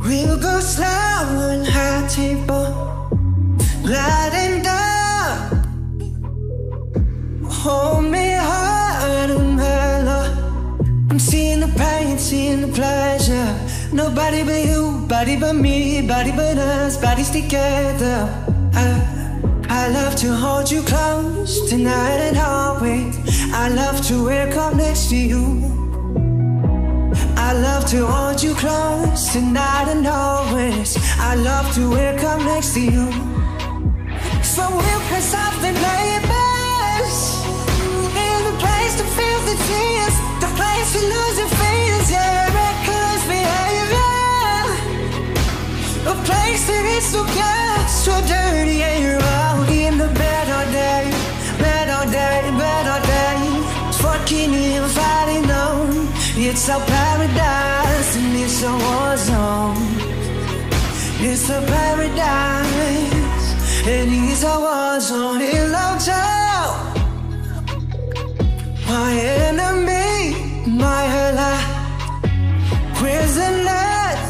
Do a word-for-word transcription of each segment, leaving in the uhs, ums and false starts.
We'll go slow and high tempo, gliding down. Hold me hard and mellow. I'm seeing the pain, seeing the pleasure. Nobody but you, body but me, body but us, bodies together. I, I love to hold you close tonight and always. I love to wake up next to you. I love to hold you close tonight and always. I love to wake up next to you. So we'll play something neighbors, in the place to feel the tears, the place to lose your fears, yeah, reckless behavior. A place that is so good, so dirty, and you're out in the bed all day, bed all day, bed all day, fucking you, fighting on. It's a paradise and it's a war zone. It's a paradise and it's a war zone. Hello, Joe, my enemy, my ally, prisoners.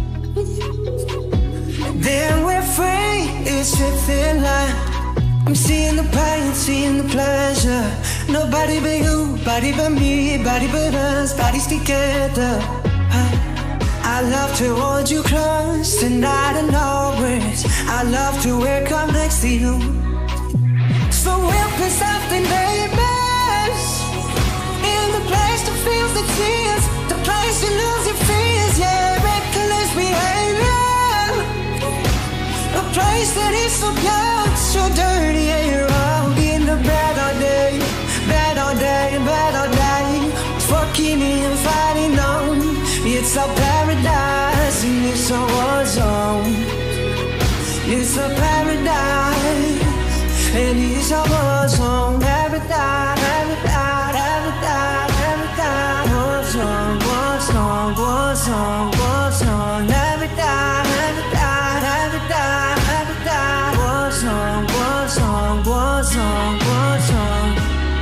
Then we're free, it's a thin line. I'm seeing the pain, seeing the pleasure. Nobody but you, body but me, body but us, bodies together. I, I love to hold you close tonight and always. I love to wake up next to you. So we'll put something, babies, in the place to feel the tears, the place to lose your fears, yeah, reckless behavior. A place that is so pure, so dirty, and you're out in the bed all day, bed all day, bed all day, fucking and fighting on. It's a paradise and it's a war zone. It's a paradise and it's a war zone. Paradise, paradise, paradise, paradise. War zone, war zone, war zone, war zone. Paradise, paradise, paradise, paradise. War zone, war zone, war zone, war zone.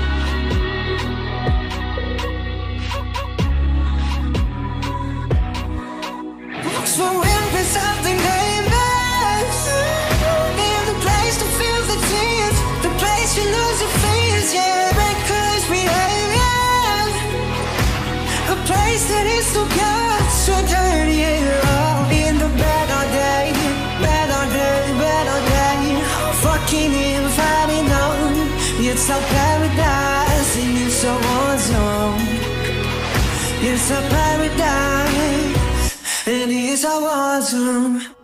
So we'll be something famous, in the place to feel the tears, the place you lose your fears, yeah, reckless behavior. A place that is so good, so dirty, and you're all in the bed all day, bed all day, bed all day, fucking and fighting on. It's a paradise and it's a war zone. It's a paradise and it's a war zone.